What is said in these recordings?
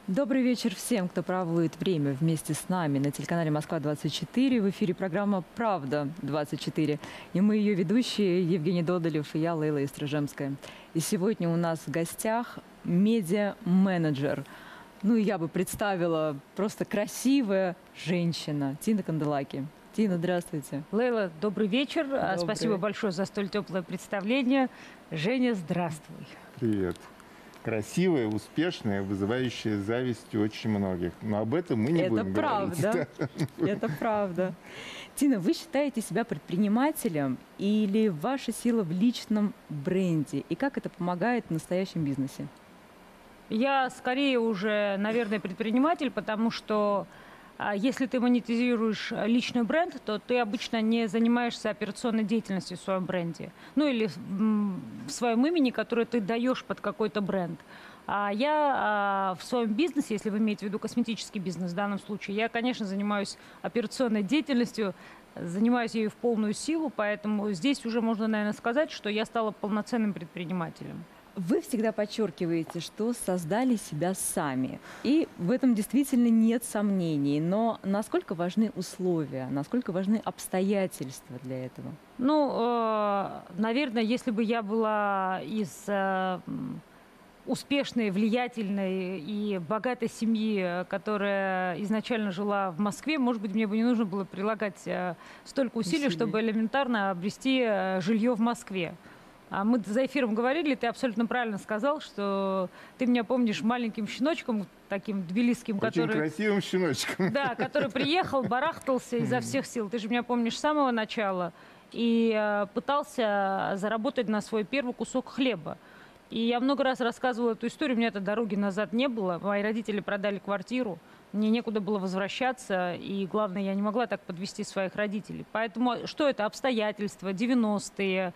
Добрый вечер всем, кто проводит время вместе с нами на телеканале «Москва-24». В эфире программа «Правда-24». И мы ее ведущие Евгений Додолев и я, Лейла Истражемская. И сегодня у нас в гостях медиа-менеджер. Ну, я бы представила просто красивая женщина Тина Канделаки. Тина, здравствуйте. Лейла, добрый вечер. Добрый. Спасибо большое за столь теплое представление. Женя, здравствуй. Привет. Красивая, успешная, вызывающая зависть у очень многих. Но об этом мы не будем говорить. Это правда. Это правда. Тина, вы считаете себя предпринимателем или ваша сила в личном бренде? И как это помогает в настоящем бизнесе? Я скорее уже, наверное, предприниматель, потому что если ты монетизируешь личный бренд, то ты обычно не занимаешься операционной деятельностью в своем бренде. Ну или в своем имени, которое ты даешь под какой-то бренд. А я в своем бизнесе, если вы имеете в виду косметический бизнес в данном случае, я, конечно, занимаюсь операционной деятельностью, занимаюсь ею в полную силу, поэтому здесь уже можно, наверное, сказать, что я стала полноценным предпринимателем. Вы всегда подчеркиваете, что создали себя сами. И в этом действительно нет сомнений. Но насколько важны условия, насколько важны обстоятельства для этого? Ну, наверное, если бы я была из успешной, влиятельной и богатой семьи, которая изначально жила в Москве, может быть, мне бы не нужно было прилагать столько усилий, чтобы элементарно обрести жилье в Москве. А мы за эфиром говорили, ты абсолютно правильно сказал, что ты меня помнишь маленьким щеночком, таким тбилисским, очень красивым щеночком. Да, который приехал, барахтался изо всех сил. Ты же меня помнишь с самого начала. И пытался заработать на свой первый кусок хлеба. И я много раз рассказывала эту историю, у меня этой дороги назад не было. Мои родители продали квартиру, мне некуда было возвращаться, и главное, я не могла так подвести своих родителей. Поэтому что это? Обстоятельства, 90-е,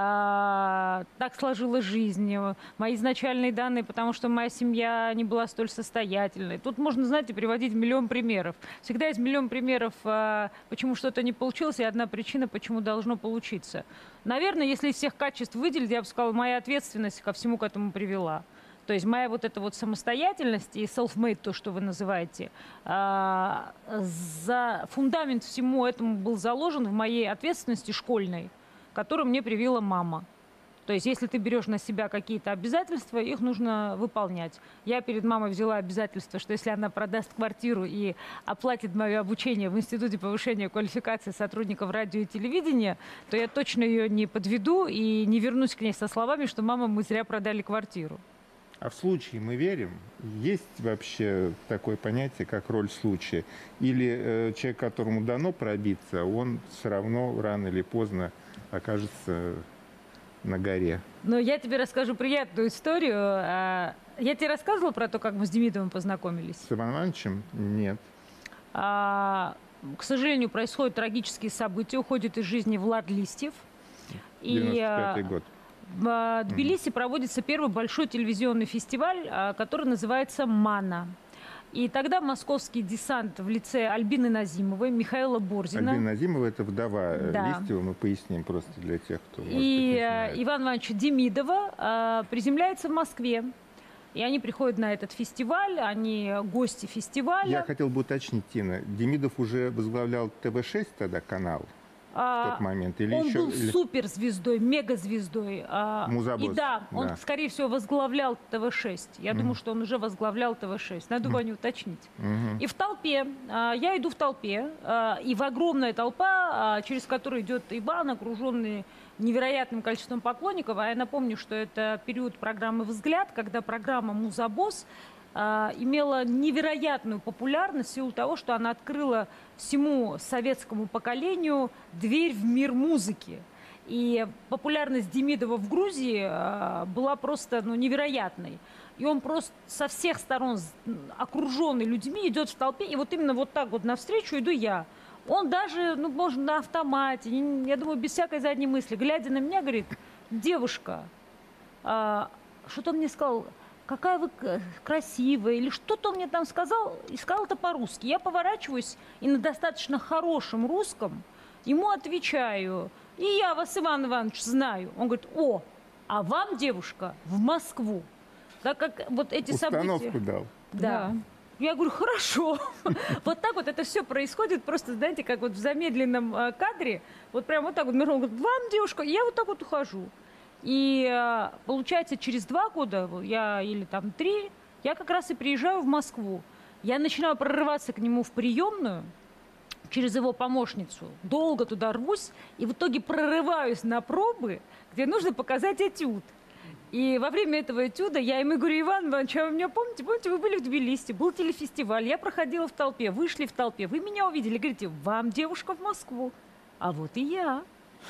так сложилась жизнь, мои изначальные данные, потому что моя семья не была столь состоятельной. Тут можно, знаете, приводить миллион примеров. Всегда есть миллион примеров, почему что-то не получилось, и одна причина, почему должно получиться. Наверное, если из всех качеств выделить, я бы сказала, моя ответственность ко всему к этому привела. То есть моя вот эта вот самостоятельность и self-made, то, что вы называете, за фундамент всему этому был заложен в моей ответственности школьной, которую мне привила мама. То есть если ты берешь на себя какие-то обязательства, их нужно выполнять. Я перед мамой взяла обязательство, что если она продаст квартиру и оплатит мое обучение в Институте повышения квалификации сотрудников радио и телевидения, то я точно ее не подведу и не вернусь к ней со словами, что «мама, мы зря продали квартиру». А в случае мы верим? Есть вообще такое понятие, как роль случая? Или человек, которому дано пробиться, он все равно рано или поздно окажется на горе? Ну, я тебе расскажу приятную историю. Я тебе рассказывала про то, как мы с Демидовым познакомились? С Иваном Ивановичем? Нет. К сожалению, происходят трагические события. Уходит из жизни Влад Листьев. 95-й год. В Тбилиси проводится первый большой телевизионный фестиваль, который называется «Мана». И тогда московский десант в лице Альбины Назимовой, Михаила Борзина. Альбина Назимова – это вдова Листьева, мы поясним просто для тех, кто, может быть, не знает. Ивана Ивановича Демидова приземляется в Москве. И они приходят на этот фестиваль, они гости фестиваля. Я хотел бы уточнить, Тина, Демидов уже возглавлял ТВ-6 тогда, канал? В тот момент? Или он еще, был суперзвездой, мегазвездой. Музабос. И да, он, скорее всего, возглавлял ТВ-6. Я думаю, что он уже возглавлял ТВ-6. Надо Ваню уточнить. И в толпе, я иду в толпе, и в огромная толпа, через которую идет Иван, окруженный невероятным количеством поклонников. А я напомню, что это период программы «Взгляд», когда программа «Музабос» имела невероятную популярность в силу того, что она открыла всему советскому поколению дверь в мир музыки. И популярность Демидова в Грузии была просто невероятной. И он просто со всех сторон, окруженный людьми, идет в толпе, и вот именно вот так вот навстречу иду я. Он даже, может, на автомате, я думаю, без всякой задней мысли, глядя на меня, говорит: девушка, что-то мне сказал, какая вы красивая, или что-то он мне там сказал, и сказал это по-русски. Я поворачиваюсь и на достаточно хорошем русском ему отвечаю: и я вас, Иван Иванович, знаю. Он говорит: о, а вам, девушка, в Москву. Так как вот эти установку события... дал. Да. Я говорю, хорошо. Вот так вот это все происходит, просто, знаете, как вот в замедленном кадре, вот прям вот так вот Миронов говорит, вам, девушка, и я вот так вот ухожу. И получается, через 2 года, или там 3, я как раз и приезжаю в Москву. Я начинаю прорываться к нему в приемную через его помощницу, долго туда рвусь, и в итоге прорываюсь на пробы, где нужно показать этюд. И во время этого этюда я ему говорю, Иван Иванович, а вы меня помните? Помните, вы были в Тбилиси, был телефестиваль, я проходила в толпе, вышли в толпе, вы меня увидели, говорите, вам, девушка, в Москву. А вот и я.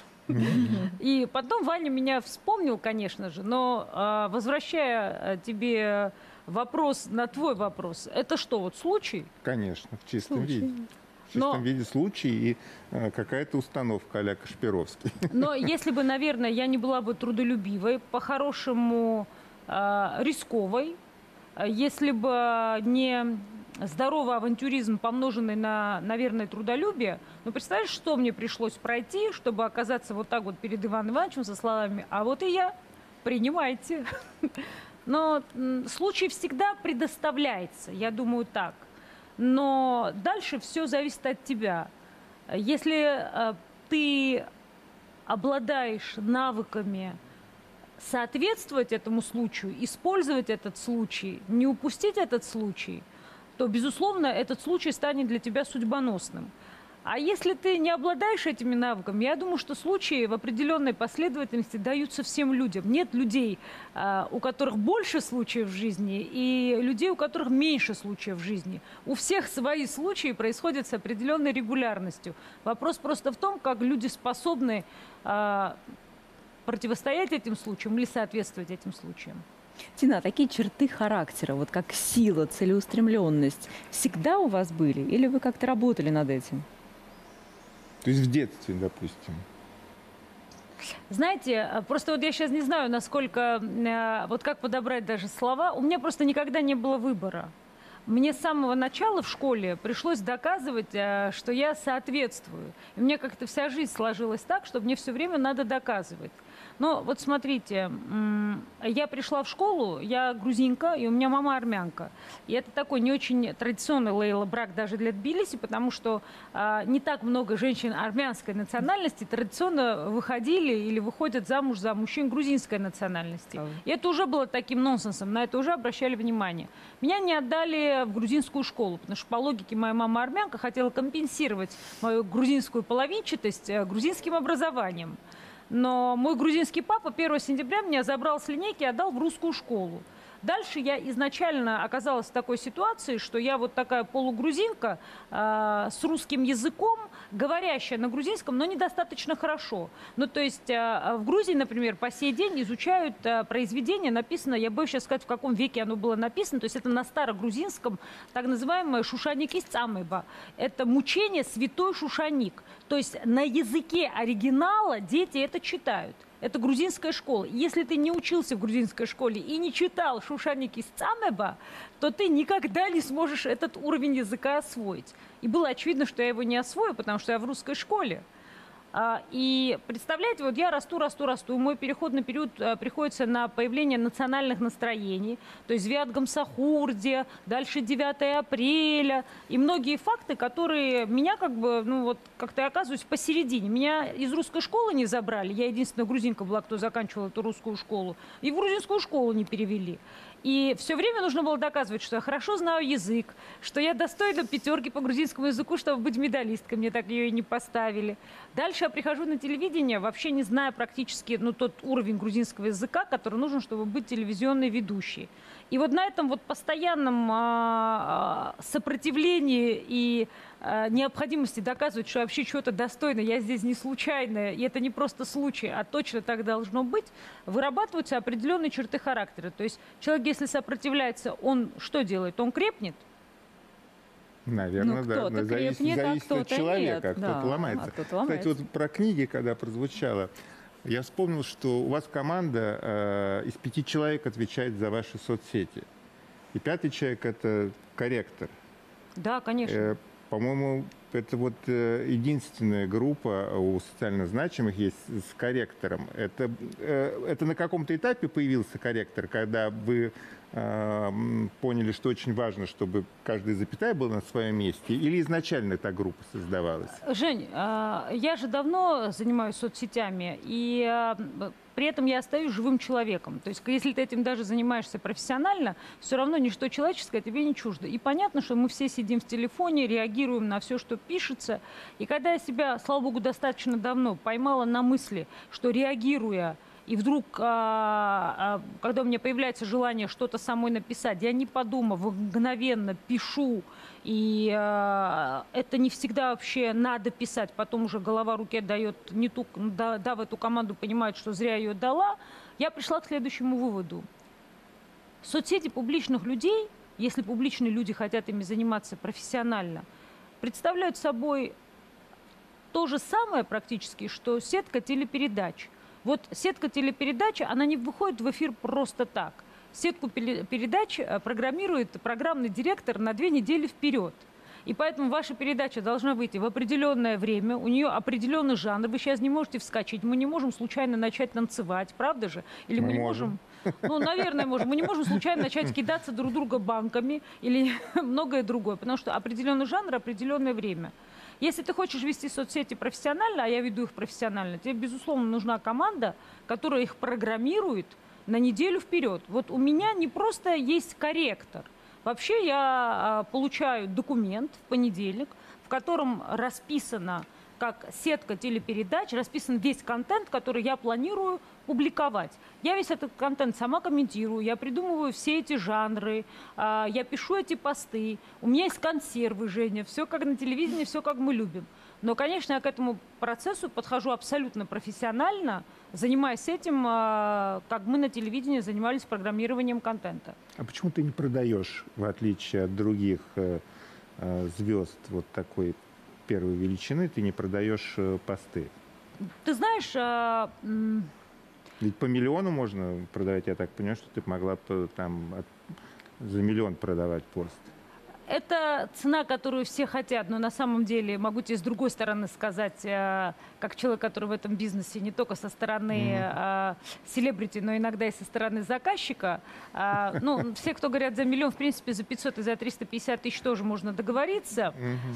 И потом Ваня меня вспомнил, конечно же, но возвращая тебе вопрос на твой вопрос, это что, вот случай? Конечно, в чистом виде. В Но- чистом виде случай и какая-то установка а-ля Кашпировский. Но если бы, наверное, я не была бы трудолюбивой, по-хорошему рисковой, если бы не здоровый авантюризм, помноженный на, наверное, трудолюбие, ну, представляешь, что мне пришлось пройти, чтобы оказаться вот так вот перед Иваном Ивановичем со словами «А вот и я, принимайте». Но случай всегда предоставляется, я думаю так. Но дальше все зависит от тебя. Если ты обладаешь навыками соответствовать этому случаю, использовать этот случай, не упустить этот случай, то, безусловно, этот случай станет для тебя судьбоносным. А если ты не обладаешь этими навыками, я думаю, что случаи в определенной последовательности даются всем людям. Нет людей, у которых больше случаев в жизни, и людей, у которых меньше случаев в жизни. У всех свои случаи происходят с определенной регулярностью. Вопрос просто в том, как люди способны противостоять этим случаям или соответствовать этим случаям. Тина, а такие черты характера, вот как сила, целеустремленность, всегда у вас были? Или вы как-то работали над этим? То есть в детстве, допустим. Знаете, просто вот я сейчас не знаю, насколько, вот как подобрать даже слова. У меня просто никогда не было выбора. Мне с самого начала в школе пришлось доказывать, что я соответствую. И мне как-то вся жизнь сложилась так, что мне все время надо доказывать. Но вот смотрите, я пришла в школу, я грузинка, и у меня мама армянка. И это такой не очень традиционный, Лейла, брак даже для Тбилиси, потому что не так много женщин армянской национальности традиционно выходили или выходят замуж за мужчин грузинской национальности. И это уже было таким нонсенсом, на это уже обращали внимание. Меня не отдали в грузинскую школу, потому что по логике моя мама армянка хотела компенсировать мою грузинскую половинчатость грузинским образованием. Но мой грузинский папа 1 сентября меня забрал с линейки и отдал в русскую школу. Дальше я изначально оказалась в такой ситуации, что я вот такая полугрузинка с русским языком, говорящая на грузинском, но недостаточно хорошо. Ну, то есть в Грузии, например, по сей день изучают произведение, написанное, я боюсь сейчас сказать, в каком веке оно было написано, то есть это на старогрузинском, так называемое «шушаник из цамыба». Это мучение святой Шушаник. То есть на языке оригинала дети это читают. Это грузинская школа. Если ты не учился в грузинской школе и не читал «Шушаник из цамыба», то ты никогда не сможешь этот уровень языка освоить. И было очевидно, что я его не освою, потому что я в русской школе. И представляете, вот я расту. И мой переходный период приходится на появление национальных настроений. То есть Виат Гамсахурди, дальше 9 апреля. И многие факты, которые меня как-то я оказываюсь посередине. Меня из русской школы не забрали. Я единственная грузинка была, кто заканчивала эту русскую школу. И в грузинскую школу не перевели. И все время нужно было доказывать, что я хорошо знаю язык, что я достойна 5 по грузинскому языку, чтобы быть медалисткой. Мне так ее и не поставили. Дальше я прихожу на телевидение, вообще не зная практически тот уровень грузинского языка, который нужен, чтобы быть телевизионной ведущей. И вот на этом вот постоянном сопротивлении и необходимости доказывать, что вообще что-то достойно, я здесь не случайная, и это не просто случай, а точно так должно быть, вырабатываются определенные черты характера. То есть человек, если сопротивляется, он что делает? Он крепнет? Наверное, Ну, да. кто-то Зависит, крепнет, а зависит от кто-то человека, нет. кто-то Да, ломается. а кто-то Кстати, ломается. вот про книги, когда прозвучало, я вспомнил, что у вас команда из 5 человек отвечает за ваши соцсети. И 5-й человек – это корректор. Да, конечно. По-моему, это вот единственная группа у социально значимых есть с корректором. Это на каком-то этапе появился корректор, когда вы поняли, что очень важно, чтобы каждая запятая была на своем месте, или изначально эта группа создавалась? Жень, я же давно занимаюсь соцсетями, и при этом я остаюсь живым человеком. То есть, если ты этим даже занимаешься профессионально, все равно ничто человеческое тебе не чуждо. И понятно, что мы все сидим в телефоне, реагируем на все, что пишется. И когда я себя, слава богу, достаточно давно поймала на мысли, что реагируя, и вдруг, когда у меня появляется желание что-то самой написать, я не подумав, мгновенно пишу. И это не всегда вообще надо писать. Потом уже голова руке дает не ту, дав эту команду, понимает, что зря ее дала. Я пришла к следующему выводу. Соцсети публичных людей, если публичные люди хотят ими заниматься профессионально, представляют собой то же самое практически, что сетка телепередач. Вот сетка телепередач, она не выходит в эфир просто так. Сетку передач программирует программный директор на 2 недели вперед. И поэтому ваша передача должна выйти в определенное время, у нее определенный жанр. Вы сейчас не можете вскочить, мы не можем случайно начать танцевать, правда же? Или мы не можем? Ну, наверное, можем. Мы не можем случайно начать кидаться друг друга банками или многое другое, потому что определенный жанр, определенное время. Если ты хочешь вести соцсети профессионально, а я веду их профессионально, тебе, безусловно, нужна команда, которая их программирует на неделю вперед. Вот у меня не просто есть корректор. Вообще я получаю документ в понедельник, в котором расписано, как сетка телепередач, расписан весь контент, который я планирую публиковать. Я весь этот контент сама комментирую, я придумываю все эти жанры, я пишу эти посты. У меня есть консервы, Женя, все как на телевидении, все как мы любим. Но, конечно, я к этому процессу подхожу абсолютно профессионально, занимаясь этим, как мы на телевидении занимались программированием контента. А почему ты не продаешь, в отличие от других звезд вот такой первой величины, ты не продаешь посты? Ты знаешь... Ведь по миллиону можно продавать, я так понимаю, что ты могла бы там за миллион продавать пост. Это цена, которую все хотят, но на самом деле могу тебе с другой стороны сказать, как человек, который в этом бизнесе не только со стороны селебрити, но иногда и со стороны заказчика. Ну, все, кто говорят за миллион, в принципе, за 500 и за 350 тысяч тоже можно договориться.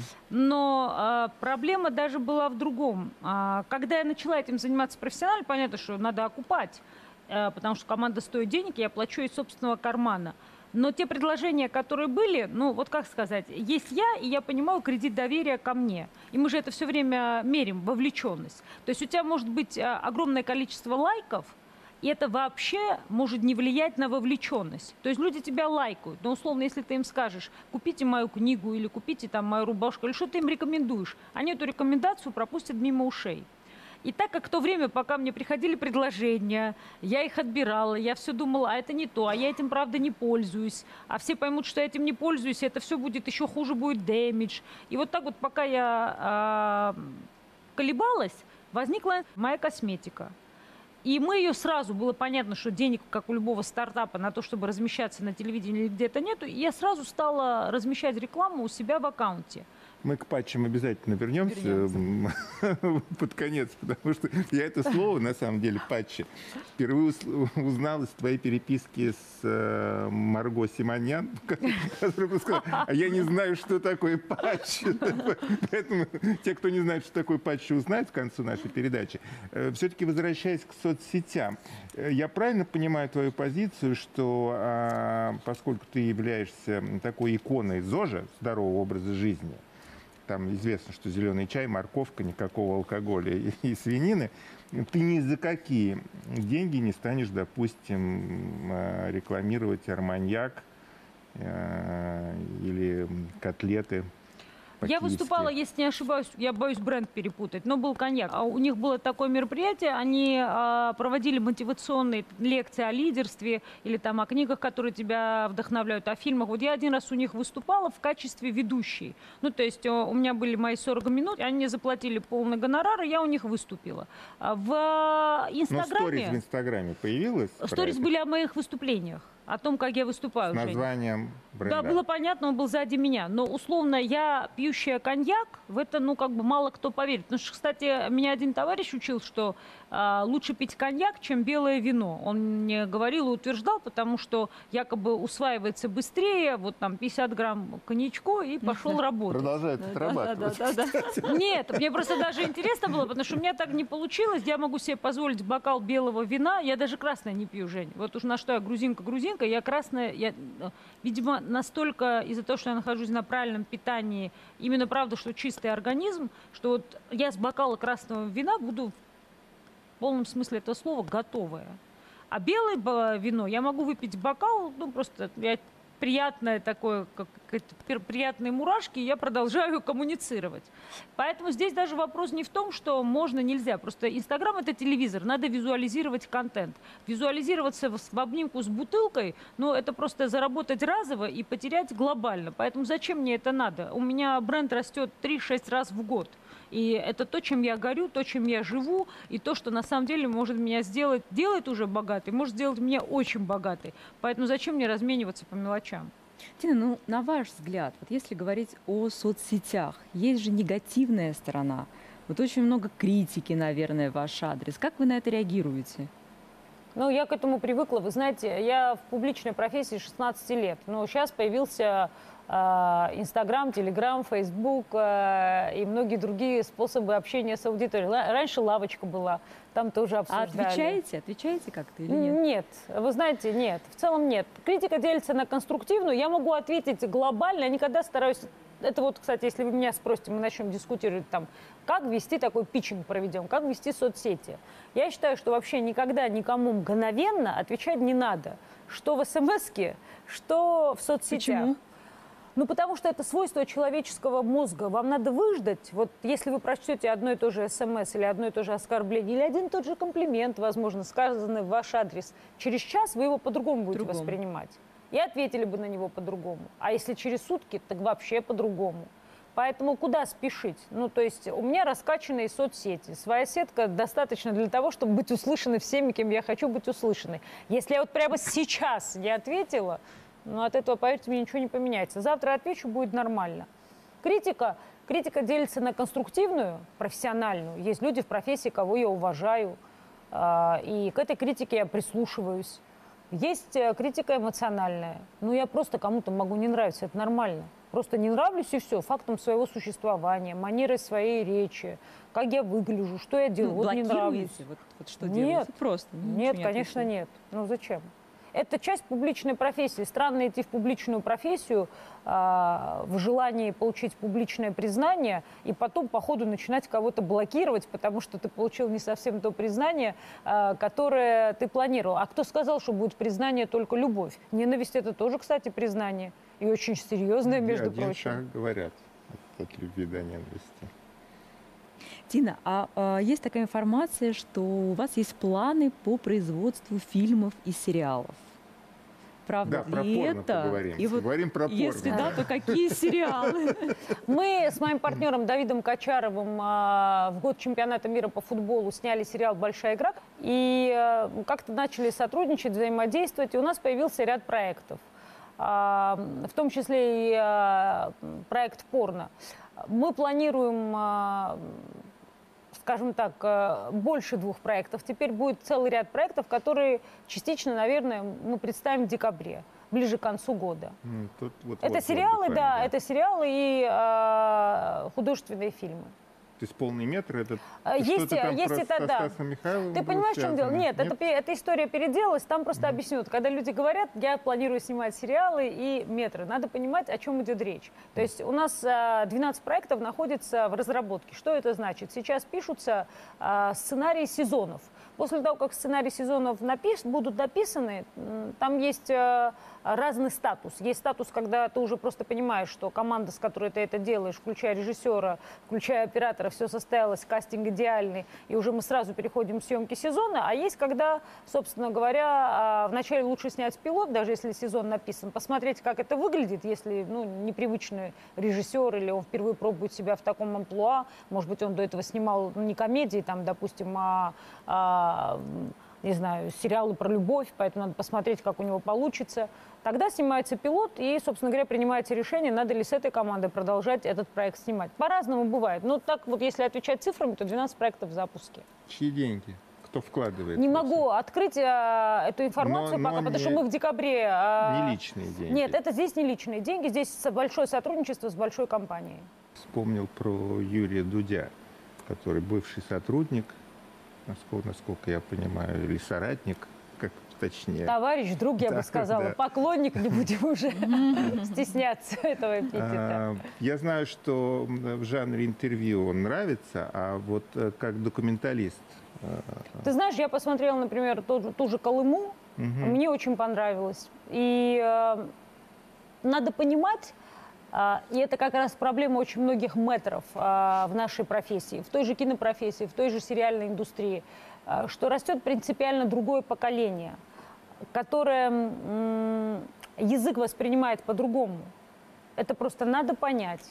Но проблема даже была в другом. Когда я начала этим заниматься профессионально, понятно, что надо окупать, потому что команда стоит денег, я плачу из собственного кармана. Но те предложения, которые были, ну вот как сказать, есть я, и я понимаю кредит доверия ко мне. И мы же это все время мерим, вовлеченность. То есть у тебя может быть огромное количество лайков, и это вообще может не влиять на вовлеченность. То есть люди тебя лайкают, но условно, если ты им скажешь, купите мою книгу или купите там мою рубашку, или что ты им рекомендуешь, они эту рекомендацию пропустят мимо ушей. И так как в то время, пока мне приходили предложения, я их отбирала, я все думала, а это не то, а я этим, правда, не пользуюсь, а все поймут, что я этим не пользуюсь, и это все будет еще хуже, будет дэмидж. И вот так вот, пока я колебалась, возникла моя косметика. И мы ее сразу, было понятно, что денег, как у любого стартапа, на то, чтобы размещаться на телевидении где-то нету, и я сразу стала размещать рекламу у себя в аккаунте. Мы к патчам обязательно вернемся под конец, потому что я это слово, на самом деле, патчи, впервые узнал из твоей переписки с Марго Симонян, которая сказала, а я не знаю, что такое патч. Поэтому те, кто не знает, что такое патч, узнают к концу нашей передачи. Все-таки возвращаясь к соцсетям, я правильно понимаю твою позицию, что поскольку ты являешься такой иконой ЗОЖа, здорового образа жизни, там известно, что зеленый чай, морковка, никакого алкоголя и свинины, ты ни за какие деньги не станешь, допустим, рекламировать арманьяк или котлеты. Я выступала, если не ошибаюсь, я боюсь бренд перепутать, но был коньяк. У них было такое мероприятие, они проводили мотивационные лекции о лидерстве или там о книгах, которые тебя вдохновляют, о фильмах. Вот я один раз у них выступала в качестве ведущей. Ну, то есть у меня были мои 40 минут, они мне заплатили полный гонорар, и я у них выступила. В Инстаграме... Но сторис в Инстаграме появилось? Сторис были о моих выступлениях. О том, как я выступаю. С названием бренда. Да, было понятно, он был сзади меня. Но условно я пью пьющая коньяк, в это, ну, как бы мало кто поверит. Потому что, кстати, меня один товарищ учил, что лучше пить коньяк, чем белое вино. Он мне говорил и утверждал, потому что якобы усваивается быстрее, вот там 50 грамм коньячку и пошел работать. Продолжает отрабатывать. Нет, мне просто даже интересно было, потому что у меня так не получилось. Я могу себе позволить бокал белого вина. Я даже красное не пью, Жень. Вот уж на что я грузинка, я красное, видимо, настолько из-за того, что я нахожусь на правильном питании, именно правда, что чистый организм, что вот я с бокала красного вина буду в полном смысле этого слова готовая. А белое вино я могу выпить бокал, ну просто приятное такое, как приятные мурашки, и я продолжаю коммуницировать. Поэтому здесь даже вопрос не в том, что можно, нельзя. Просто Инстаграм – это телевизор, надо визуализировать контент. Визуализироваться в обнимку с бутылкой, ну, это просто заработать разово и потерять глобально. Поэтому зачем мне это надо? У меня бренд растет 3-6 раз в год. И это то, чем я горю, то, чем я живу, и то, что на самом деле может меня делает уже богатой, может сделать меня очень богатой. Поэтому зачем мне размениваться по мелочам? Тина, ну, на ваш взгляд, вот если говорить о соцсетях, есть же негативная сторона. Вот очень много критики, наверное, в ваш адрес. Как вы на это реагируете? Ну, я к этому привыкла. Вы знаете, я в публичной профессии 16 лет. Но сейчас появился Инстаграм, Телеграм, Фейсбук и многие другие способы общения с аудиторией. Раньше лавочка была, там тоже обсуждали. А отвечаете как-то или нет? Нет, вы знаете, нет, в целом нет. Критика делится на конструктивную, я могу ответить глобально, я никогда стараюсь... Это вот, кстати, если вы меня спросите, мы начнем дискутировать там, как вести такой питчинг проведем, как вести соцсети. Я считаю, что вообще никогда никому мгновенно отвечать не надо. Что в СМСке, что в соцсетях. Почему? Ну, потому что это свойство человеческого мозга. Вам надо выждать. Вот если вы прочтете одно и то же СМС или одно и то же оскорбление, или один и тот же комплимент, возможно, сказанный в ваш адрес, через час вы его по-другому будете воспринимать. И ответили бы на него по-другому. А если через сутки, так вообще по-другому. Поэтому куда спешить? Ну, то есть у меня раскачанные соцсети. Своя сетка достаточно для того, чтобы быть услышанной всеми, кем я хочу быть услышанной. Если я вот прямо сейчас не ответила, ну, от этого, поверьте мне, ничего не поменяется. Завтра отвечу, будет нормально. Критика делится на конструктивную, профессиональную. Есть люди в профессии, кого я уважаю, и к этой критике я прислушиваюсь. Есть критика эмоциональная. Ну, я просто кому-то могу не нравиться, это нормально. Просто не нравлюсь и все, фактом своего существования, манерой своей речи, как я выгляжу, что я делаю. Ну, вот не нравлюсь. Вот что делаете? Просто. Нет, конечно, нет. Ну, зачем? Это часть публичной профессии. Странно идти в публичную профессию в желании получить публичное признание и потом по ходу начинать кого-то блокировать, потому что ты получил не совсем то признание, которое ты планировал. А кто сказал, что будет признание только любовь? Ненависть – это тоже, кстати, признание. И очень серьезное, между прочим. Шаг говорят от любви до ненависти. Тина, есть такая информация, что у вас есть планы по производству фильмов и сериалов. Правда, да, про порно поговорим. И вот, говорим про порно. Если да, то какие сериалы? Мы с моим партнером Давидом Качаровым в год чемпионата мира по футболу сняли сериал «Большая игра». И как-то начали сотрудничать, взаимодействовать. И у нас появился ряд проектов. В том числе и проект «Порно». Мы планируем, скажем так, больше 2 проектов. Теперь будет целый ряд проектов, которые частично, наверное, мы представим в декабре, ближе к концу года. Это сериалы, да, это сериалы и художественные фильмы. То есть полный метр это есть что-то там это, со да. Стасом Михайловым. Ты понимаешь, в чем дело? Нет, эта история переделалась, там просто объяснют. Когда люди говорят, я планирую снимать сериалы и метры, надо понимать, о чем идет речь. То есть у нас 12 проектов находится в разработке. Что это значит? Сейчас пишутся сценарии сезонов. После того, как сценарии сезонов будут написаны, там есть разный статус. Есть статус, когда ты уже просто понимаешь, что команда, с которой ты это делаешь, включая режиссера, включая оператора, все состоялось, кастинг идеальный, и уже мы сразу переходим к съемке сезона. А есть, когда, собственно говоря, вначале лучше снять пилот, даже если сезон написан, посмотреть, как это выглядит, если непривычный режиссер или он впервые пробует себя в таком амплуа, может быть, он до этого снимал не комедии, там, допустим, не знаю, сериалы про любовь, поэтому надо посмотреть, как у него получится. Тогда снимается пилот, и, собственно говоря, принимается решение, надо ли с этой командой продолжать этот проект снимать. По-разному бывает. Но так вот, если отвечать цифрами, то 12 проектов в запуске. Чьи деньги? Кто вкладывает? Не могу открыть эту информацию Но пока, потому не- что мы в декабре... Не личные деньги. Нет, это здесь не личные деньги, здесь большое сотрудничество с большой компанией. Вспомнил про Юрия Дудя, который бывший сотрудник, насколько я понимаю, или соратник, как точнее. Товарищ, друг, я бы Да, сказала. да. Поклонник, не будем уже стесняться этого эпитета. Я знаю, что в жанре интервью он нравится, а вот как документалист. Ты знаешь, я посмотрела, например, ту же «Колыму», мне очень понравилось. И надо понимать, и это как раз проблема очень многих мэтров в нашей профессии, в той же кинопрофессии, в той же сериальной индустрии, что растет принципиально другое поколение, которое язык воспринимает по-другому. Это просто надо понять.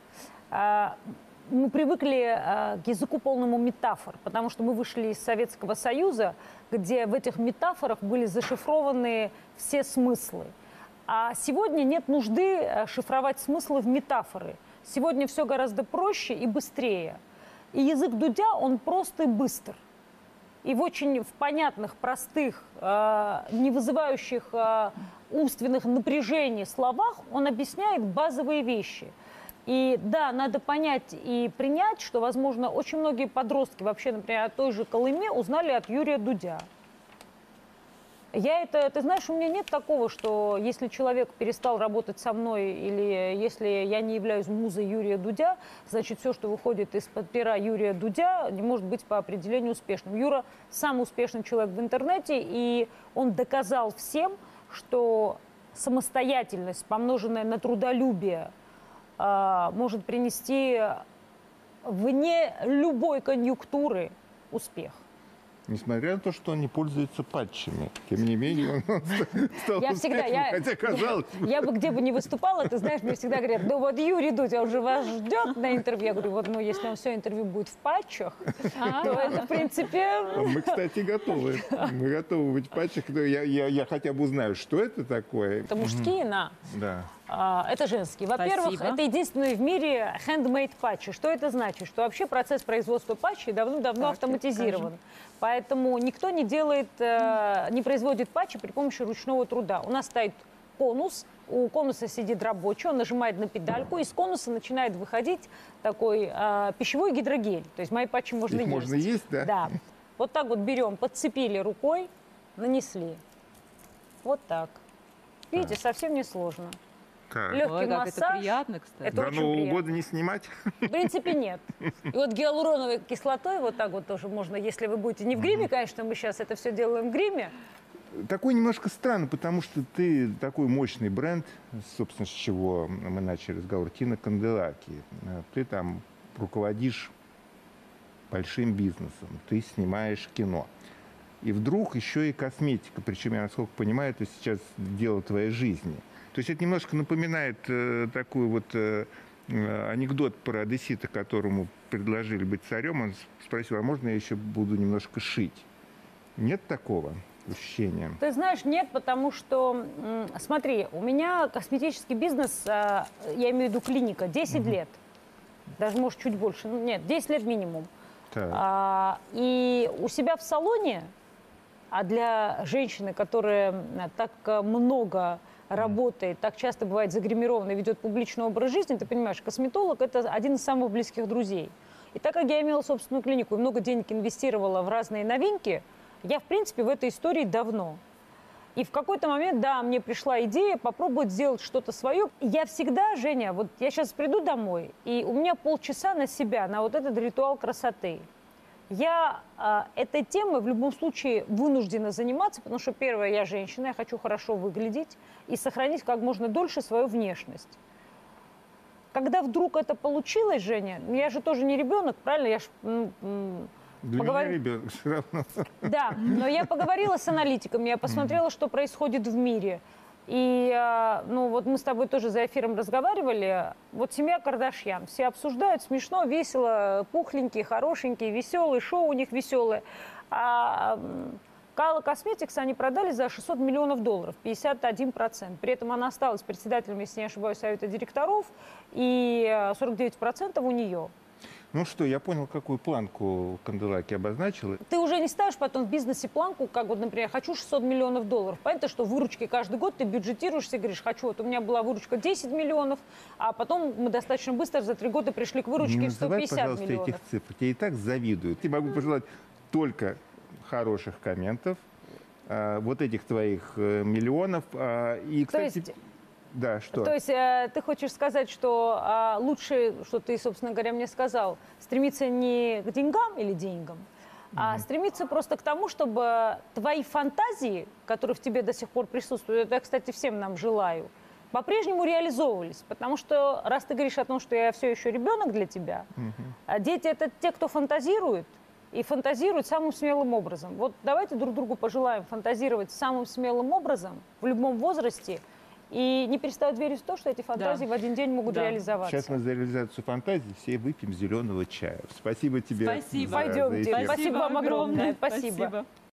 Мы привыкли к языку полному метафор, потому что мы вышли из Советского Союза, где в этих метафорах были зашифрованы все смыслы. А сегодня нет нужды шифровать смыслы в метафоры. Сегодня все гораздо проще и быстрее. И язык Дудя, он прост и быстр. И в очень понятных, простых, не вызывающих умственных напряжений словах он объясняет базовые вещи. И да, надо понять и принять, что, возможно, очень многие подростки, вообще, например, о той же Колыме, узнали от Юрия Дудя. Ты знаешь, у меня нет такого, что если человек перестал работать со мной или если я не являюсь музой Юрия Дудя, значит, все, что выходит из-под пера Юрия Дудя, не может быть по определению успешным. Юра самый успешный человек в интернете, и он доказал всем, что самостоятельность, помноженная на трудолюбие, может принести вне любой конъюнктуры успех. Несмотря на то, что он не пользуется патчами, тем не менее он стал Я успешным, всегда, хотя казалось. я бы где бы ни выступала, ты знаешь, мне всегда говорят, ну вот Юрий Дудь, он же вас ждет на интервью. Я говорю, вот, ну если он все интервью будет в патчах, то это, в принципе... Мы, кстати, готовы. Мы готовы быть в патчах. Я хотя бы узнаю, что это такое. Это мужские, на. Да. Это женские. Во-первых, Спасибо. это единственные в мире handmade патчи. Что это значит? Что вообще процесс производства патчей давно-давно автоматизирован. Поэтому никто не делает, не производит патчи при помощи ручного труда. У нас стоит конус, у конуса сидит рабочий, он нажимает на педальку, из конуса начинает выходить такой пищевой гидрогель. То есть мои патчи можно Их есть. можно есть, да? Да. Вот так вот берем, подцепили рукой, нанесли. Вот так. Видите, совсем не сложно. Так. Легкий Ой, как это массаж. приятно, кстати. Это До очень Нового приятно. года не снимать? В принципе, нет. И вот гиалуроновой кислотой вот так вот тоже можно, если вы будете не в гриме, конечно, мы сейчас это все делаем в гриме. Такой немножко странно, потому что ты такой мощный бренд, собственно, с чего мы начали разговор, Тина Канделаки. Ты там руководишь большим бизнесом, ты снимаешь кино. И вдруг еще и косметика, причем, я насколько понимаю, это сейчас дело твоей жизни. То есть это немножко напоминает такой вот анекдот про одессита, которому предложили быть царем. Он спросил, а можно я еще буду немножко шить? Нет такого ощущения? Ты знаешь, нет, потому что, смотри, у меня косметический бизнес, я имею в виду клиника, 10 лет. Даже, может, чуть больше. Ну, нет, 10 лет минимум. Так. И у себя в салоне, а для женщины, которая так много работает, так часто бывает загримирована и ведет публичный образ жизни, ты понимаешь, косметолог – это один из самых близких друзей. И так как я имела собственную клинику и много денег инвестировала в разные новинки, я, в принципе, в этой истории давно. И в какой-то момент, да, мне пришла идея попробовать сделать что-то свое. Я всегда, Женя, вот я сейчас приду домой, и у меня полчаса на себя, на вот этот ритуал красоты. Я этой темой в любом случае вынуждена заниматься, потому что, первое, я женщина, я хочу хорошо выглядеть и сохранить как можно дольше свою внешность. Когда вдруг это получилось, Женя, я же тоже не ребенок, правильно? Я ж, Для меня ребенок все равно. Да, но я поговорила с аналитиками, я посмотрела, что происходит в мире. И, ну, вот мы с тобой тоже за эфиром разговаривали. Вот семья Кардашьян. Все обсуждают, смешно, весело, пухленькие, хорошенькие, веселые, шоу у них веселое. А Кала Косметикс они продали за 600 миллионов долларов, 51%. При этом она осталась председателем, если не ошибаюсь, совета директоров, и 49% у нее. Ну что, я понял, какую планку Канделаки обозначила. Ты уже не ставишь потом в бизнесе планку, как вот, например, хочу 600 миллионов долларов. Понятно, что выручки каждый год ты бюджетируешься и говоришь, хочу, вот у меня была выручка 10 миллионов, а потом мы достаточно быстро за 3 года пришли к выручке Не в называй, 150 пожалуйста, миллионов. этих цифр. Тебе и так завидуют. Я могу пожелать только хороших комментов, вот этих твоих миллионов. И, кстати, есть- да, что? То есть ты хочешь сказать, что лучше, что ты, собственно говоря, мне сказал, стремиться не к деньгам или деньгам, а стремиться просто к тому, чтобы твои фантазии, которые в тебе до сих пор присутствуют, это я, кстати, всем нам желаю, по-прежнему реализовывались. Потому что, раз ты говоришь о том, что я все еще ребенок для тебя, а дети – это те, кто фантазирует, и фантазируют самым смелым образом. Вот давайте друг другу пожелаем фантазировать самым смелым образом в любом возрасте, и не переставать верить в то, что эти фантазии в один день могут Да. реализоваться. Сейчас мы за реализацию фантазии все выпьем зеленого чая. Спасибо тебе. Спасибо. за Пойдемте. эфир. Спасибо вам огромное. Спасибо.